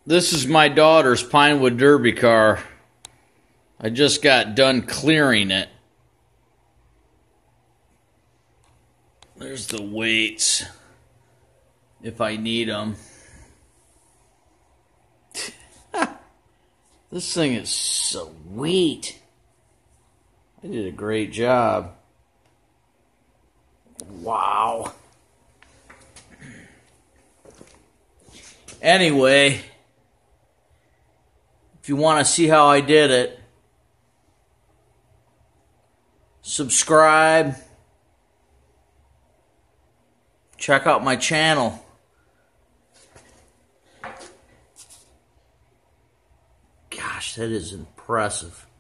This is my daughter's Pinewood Derby car. I just got done clearing it. There's the weights, if I need them. This thing is sweet. I did a great job. Wow. Anyway, if you want to see how I did it, subscribe. Check out my channel. Gosh, that is impressive.